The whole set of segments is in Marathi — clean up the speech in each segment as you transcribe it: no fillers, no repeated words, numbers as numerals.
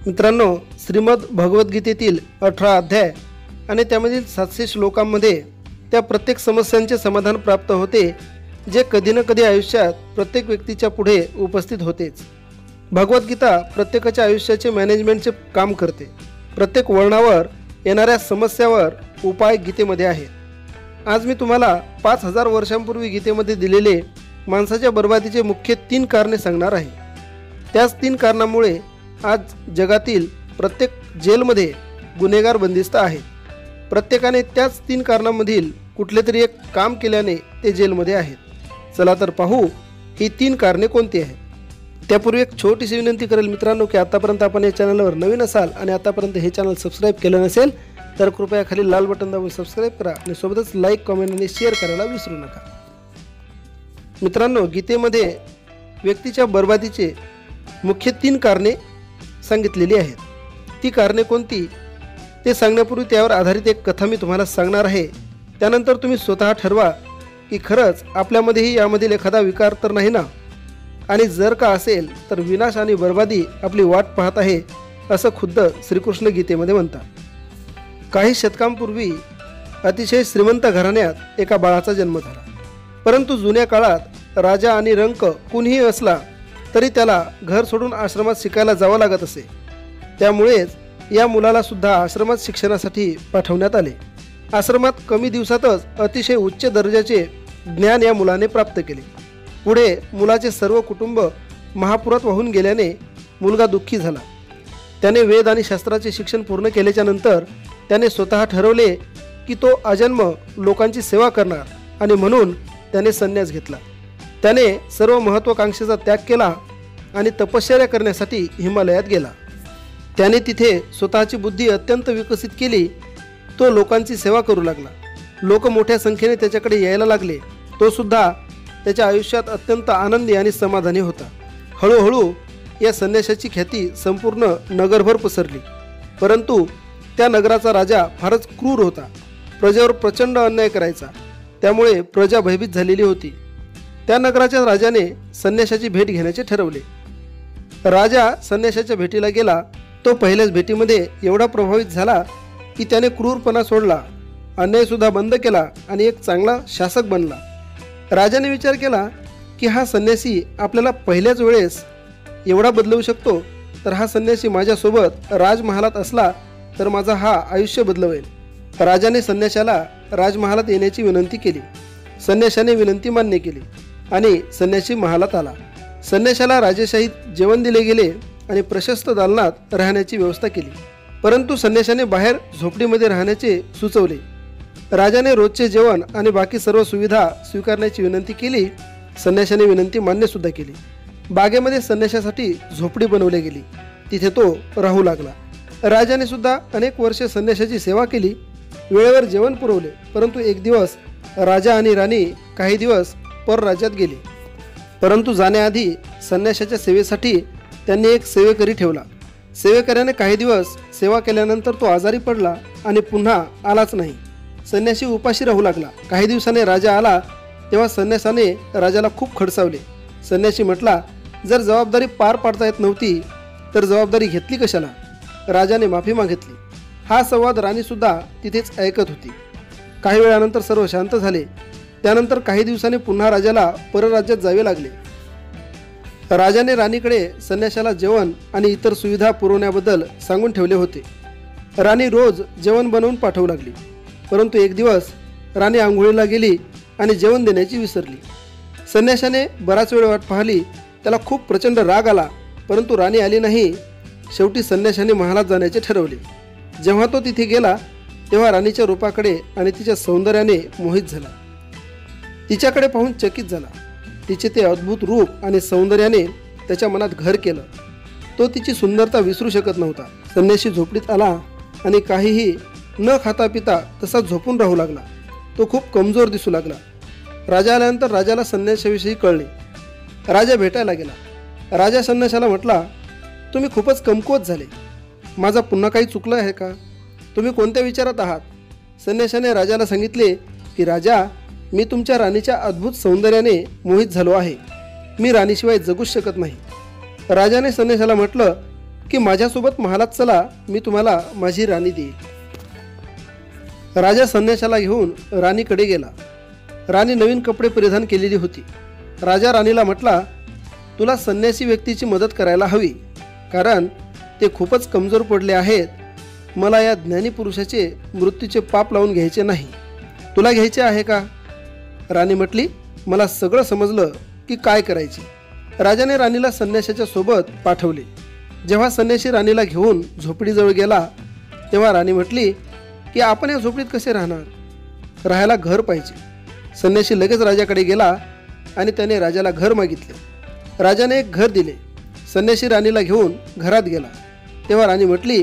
मित्रांनो, श्रीमद भगवद्गीतेतील 18 अध्याय आणि त्यामधील 700 श्लोकांमध्ये त्या प्रत्येक समस्यांचे समाधान प्राप्त होते, जे कधी ना कधी आयुष्यात प्रत्येक व्यक्तीच्या पुढे उपस्थित होतेच। भगवद्गीता प्रत्येकाच्या आयुष्याचे मॅनेजमेंटचे काम करते। प्रत्येक वळणावर येणाऱ्या समस्यावर उपाय गीतेमध्ये आहेत। आज मी तुम्हाला 5000 वर्षांपूर्वी गीतेमध्ये दिलेले माणसाच्या बर्बादीचे मुख्य 3 कारणे सांगणार आहे। त्याच 3 कारणांमुळे आज जगातील प्रत्येक जेलमध्ये गुन्हेगार बंदिस्त आहेत। प्रत्येकाने त्याच 3 कारणांमधील कुठले तरी एक काम केल्याने ते जेलमध्ये आहेत। चला तर पाहू ही 3 कारणे कोणती आहेत। त्यापूर्वी एक छोटीशी विनंती करेल मित्रांनो की आतापर्यंत आपण या चॅनलवर नवीन असाल आणि आतापर्यंत हे चॅनल सबस्क्राइब केलं नसेल तर कृपया खाली लाल बटन दाबून सबस्क्राइब करा आणि सोबतच लाईक, कमेंट आणि शेअर करायला विसरू नका। मित्रांनो, गीतेमध्ये व्यक्तीच्या बर्बादीचे मुख्य 3 कारणे सांगितलेली आहेत। ती कारणे कोणती ते सांगण्यापूर्वी त्यावर आधारित एक कथा मी तुम्हाला सांगणार आहे। त्यानंतर तुम्ही स्वतः ठरवा की खरंच आपल्यामध्येही यामधील एखादा विकार तर नाही ना, आणि जर का असेल तर विनाश आणि बर्बादी आपली वाट पाहत आहे असं खुद्द श्रीकृष्ण गीतेमध्ये म्हणतात। काही शतकांपूर्वी अतिशय श्रीमंत घराण्यात एका बाळाचा जन्म झाला, परंतु जुन्या काळात राजा आणि रंक कुणीही असला तरी त्याला घर सोडून आश्रमात शिकायला जावं लागत असे। त्यामुळेच या मुलाला सुद्धा आश्रमात शिक्षणासाठी पाठवण्यात आले। आश्रमात कमी दिवसातच अतिशय उच्च दर्जाचे ज्ञान या मुलाने प्राप्त केले। पुढे मुलाचे सर्व कुटुंब महापुरात वाहून गेल्याने मुलगा दुःखी झाला। त्याने वेद आणि शास्त्राचे शिक्षण पूर्ण केल्याच्या नंतर त्याने स्वतः ठरवले की तो अजन्म लोकांची सेवा करणार, आणि म्हणून त्याने संन्यास घेतला। त्याने सर्व महत्त्वाकांक्षेचा त्याग केला आणि तपश्चर्या करण्यासाठी हिमालयात गेला। त्याने तिथे स्वतःची बुद्धी अत्यंत विकसित केली। तो लोकांची सेवा करू लागला। लोक मोठ्या संख्येने त्याच्याकडे यायला लागले। तो सुद्धा त्याच्या आयुष्यात अत्यंत आनंदी आणि समाधानी होता। हळूहळू या संन्यासाची ख्याती संपूर्ण नगरभर पसरली, परंतु त्या नगराचा राजा फारच क्रूर होता। प्रजेवर प्रचंड अन्याय करायचा, त्यामुळे प्रजा भयभीत झालेली होती। त्या नगराच्या राजाने संन्यासाची भेट घेण्याचे ठरवले। राजा संन्यासाच्या भेटीला गेला। तो पहिल्याच भेटीमध्ये एवढा प्रभावित झाला की त्याने क्रूरपणा सोडला, अन्यायसुद्धा बंद केला आणि एक चांगला शासक बनला। राजाने विचार केला की हा संन्यासी आपल्याला पहिल्याच वेळेस एवढा बदलवू शकतो, तर हा संन्यासी माझ्यासोबत राजमहालात असला तर माझा हा आयुष्य बदलवेल। राजाने संन्याशाला राजमहालात येण्याची विनंती केली। संन्याशाने विनंती मान्य केली आणि संन्यासी महालात आला। संन्याशाला राजेशाहीत जेवण दिले गेले आणि प्रशस्त दालनात राहण्याची व्यवस्था केली, परंतु संन्याशाने बाहेर झोपडीमध्ये राहण्याचे सुचवले। राजाने रोजचे जेवण आणि बाकी सर्व सुविधा स्वीकारण्याची विनंती केली। संन्याशाने विनंती मान्यसुद्धा केली। बागेमध्ये संन्याशासाठी झोपडी बनवली गेली, तिथे तो राहू लागला। राजाने सुद्धा अनेक वर्षे संन्याशाची सेवा केली, वेळेवर जेवण पुरवले। परंतु एक दिवस राजा आणि राणी काही दिवस परराज्यात गेले, परंतु जाण्याआधी संन्याशाच्या सेवेसाठी त्यांनी एक सेवेकरी ठेवला। सेवेकऱ्याने काही दिवस सेवा केल्यानंतर तो आजारी पडला आणि पुन्हा आलाच नाही। संन्यासी उपाशी राहू लागला। काही दिवसाने राजा आला, तेव्हा संन्यासाने राजाला खूप खडसावले। संन्यासी म्हटला, जर जबाबदारी पार पाडता येत नव्हती तर जबाबदारी घेतली कशाला? राजाने माफी मागितली। हा संवाद राणीसुद्धा तिथेच ऐकत होती। काही वेळानंतर सर्व शांत झाले। त्यानंतर काही दिवसांनी पुन्हा राजाला परराज्यात जावे लागले। राजाने राणीकडे संन्याशाला जेवण आणि इतर सुविधा पुरवण्याबद्दल सांगून ठेवले होते। राणी रोज जेवण बनवून पाठवू लागली, परंतु एक दिवस राणी आंघोळीला गेली आणि जेवण देण्याची विसरली। संन्याशाने बराच वेळ वाट पाहिली। त्याला खूप प्रचंड राग आला, परंतु राणी आली नाही। शेवटी संन्याशाने महालात जाण्याचे ठरवले। जेव्हा तो तिथे गेला तेव्हा राणीच्या रूपाकडे आणि तिच्या सौंदर्याने मोहित झाला। तिच्याकडे पाहून चकित झाला। तिचे ते अद्भुत रूप आणि सौंदर्याने त्याच्या मनात घर केलं। तो तिची सुंदरता विसरू शकत नव्हता। संन्यासी झोपडीत आला आणि काहीही न खाता पिता तसाच झोपून राहू लागला। तो खूप कमजोर दिसू लागला। राजा आल्यानंतर राजाला संन्याशाविषयी कळले। राजा भेटायला गेला। राजा संन्याशाला म्हटला, तुम्ही खूपच कमकुवत झाले। माझा पुन्हा काही चुकलं आहे का? तुम्ही कोणत्या विचारात आहात? संन्याशाने राजाला सांगितले की राजा, मी तुमच्या राणीच्या अद्भुत सौंदर्याने मोहित झालो आहे। मी राणीशिवाय जगूच शकत नाही। राजाने संन्याशाला म्हटलं, की माझ्यासोबत महालात चला, मी तुम्हाला माझी राणी देईल. राजा संन्याशाला घेऊन राणीकडे गेला. राणी नवीन कपडे परिधान केलेली होती. राजा राणीला म्हटला, तुला संन्यासी व्यक्तीची मदत करायला हवी, कारण ते खूपच कमजोर पडले आहेत. मला या ज्ञानी पुरुषाचे मृत्यूचे पाप लावून घ्यायचे नाही. तुला घ्यायचे आहे का? राणी म्हटली, मला सगळं समजलं की काय करायचे. राजाने राणीला संन्याशाच्या सोबत पाठवले. जेव्हा संन्याशी राणीला घेऊन झोपडीजवळ गेला तेव्हा राणी म्हटली की आपण या झोपडीत कसे राहणार? राहायला घर पाहिजे. संन्याशी लगेच राजाकडे गेला आणि त्याने राजाला घर मागितले. राजाने एक घर दिले. संन्याशी राणीला घेऊन घरात गेला तेव्हा राणी म्हटली,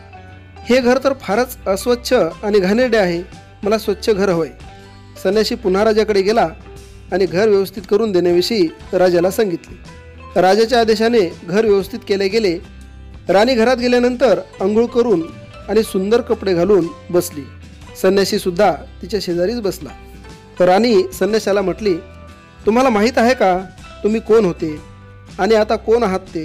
हे घर तर फारच अस्वच्छ आणि घाणेरडे आहे, मला स्वच्छ घर हवंय. संन्याशी पुन्हा राजाकडे गेला आणि घर व्यवस्थित करून देण्याविषयी राजाला सांगितले. राजाच्या आदेशाने घर व्यवस्थित केले गेले. राणी घरात गेल्यानंतर अंघोळ करून आणि सुंदर कपडे घालून बसली. संन्याशी सुद्धा तिच्या शेजारीच बसला. राणी संन्याशाला म्हटली, तुम्हाला माहीत आहे का तुम्ही कोण होते आणि आता कोण आहात ते,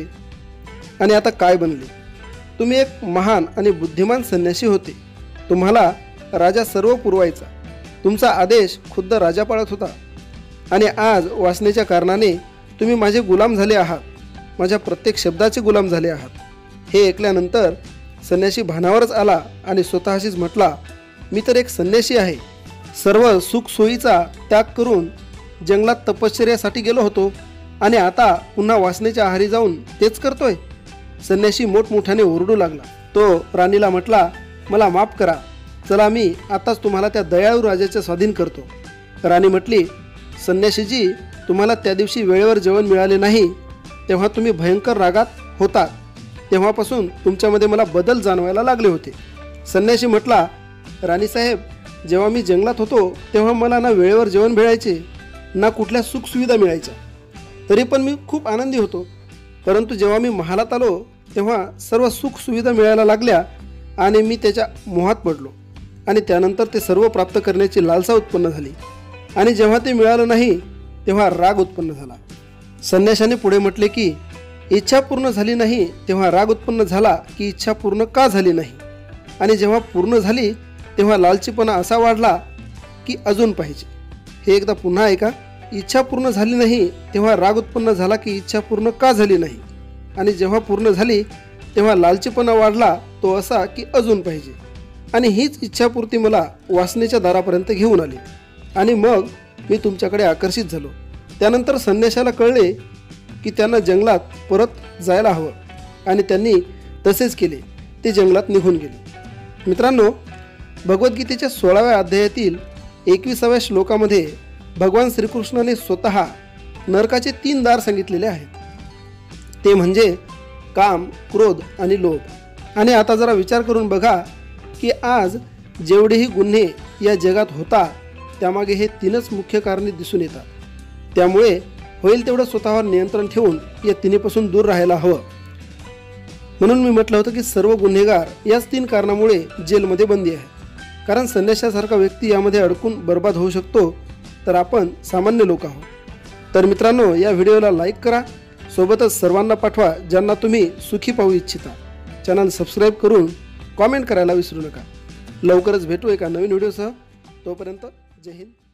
आणि आता काय बनले? तुम्ही एक महान आणि बुद्धिमान संन्यासी होते. तुम्हाला राजा सर्व पुरवायचा. तुमचा आदेश खुद्द राजा पाळत होता, आणि आज वासनेच्या कारणाने तुम्ही माझे गुलाम झाले आहात. माझ्या प्रत्येक शब्दाचे गुलाम झाले आहात. हे ऐकल्यानंतर संन्यासी भानावरच आला आणि स्वतःशीच म्हटला, मी तर एक संन्यासी आहे. सर्व सुखसोयीचा त्याग करून जंगलात तपश्चर्यासाठी गेलो होतो, आणि आता पुन्हा वासनेच्या आहारी जाऊन तेच करतोय. संन्यासी मोठमोठ्याने ओरडू लागला. तो राणीला म्हटला, मला माफ करा, चला मी आताच तुम्हाला त्या दयाळू राजाच्या स्वाधीन करतो. राणी म्हटली, संन्यासीजी, तुम्हाला त्या दिवशी वेळेवर जेवण मिळाले नाही तेव्हा तुम्ही भयंकर रागात होता. तेव्हापासून तुमच्यामध्ये मला बदल जाणवायला लागले होते. संन्यासी म्हटला, राणीसाहेब, जेव्हा मी जंगलात होतो तेव्हा मला ना वेळेवर जेवण मिळायचे ना कुठल्या सुखसुविधा मिळायच्या, तरी पण मी खूप आनंदी होतो. परंतु जेव्हा मी महालात आलो तेव्हा सर्व सुखसुविधा मिळायला लागल्या आणि मी त्याच्या मोहात पडलो, आणि त्यानंतर ते सर्व प्राप्त करण्याची लालसा उत्पन्न झाली, आणि जेव्हा ते मिळालं नाही तेव्हा राग उत्पन्न झाला. संन्याशाने पुढे म्हटले की इच्छा पूर्ण झाली नाही तेव्हा राग उत्पन्न झाला की इच्छा पूर्ण का झाली नाही, आणि जेव्हा पूर्ण झाली तेव्हा लालचीपणा असा वाढला की अजून पाहिजे. हे एकदा पुन्हा ऐका. इच्छा पूर्ण झाली नाही तेव्हा राग उत्पन्न झाला की इच्छा पूर्ण का झाली नाही, आणि जेव्हा पूर्ण झाली तेव्हा लालचीपणा वाढला तो असा की अजून पाहिजे. आणि हीच इच्छापूर्ती मला वासनेच्या दारापर्यंत घेऊन आली, आणि मग मी तुमच्याकडे आकर्षित झालो. त्यानंतर संन्याशाला कळले की त्यांना जंगलात परत जायला हवं, आणि त्यांनी तसेच केले. ते जंगलात निघून गेले. मित्रांनो, भगवद्गीतेच्या 16व्या अध्यायातील 21व्या श्लोकामध्ये भगवान श्रीकृष्णाने स्वतः नरकाचे 3 दार सांगितलेले आहेत. ते म्हणजे काम, क्रोध आणि लोभ. आणि आता जरा विचार करून बघा की आज जेवढेही गुन्हे या जगात होतात त्यामागे हे 3च मुख्य कारणे दिसून येतात. त्यामुळे होईल तेवढं स्वतःवर नियंत्रण ठेवून या 3पासून दूर राहायला हवं. म्हणून मी म्हटलं होतं की सर्व गुन्हेगार याच 3 कारणामुळे जेलमध्ये बंदी आहे. कारण संन्याशासारखा व्यक्ती यामध्ये अडकून बर्बाद होऊ शकतो, तर आपण सामान्य लोक आहोत. तर मित्रांनो, या व्हिडिओला लाईक करा, सोबतच सर्वांना पाठवा ज्यांना तुम्ही सुखी पाहू इच्छिता. चॅनल सबस्क्राईब करून कॉमेंट करायला विसरू नका. लवकरच भेटू एका नवीन व्हिडिओसह. तोपर्यंत जय हिंद.